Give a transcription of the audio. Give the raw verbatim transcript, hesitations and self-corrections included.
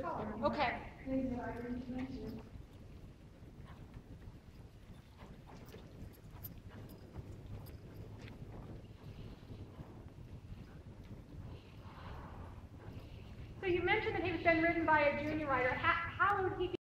Okay. Things that I didn't mention. So you mentioned that he was been written by a junior writer. How, how would he be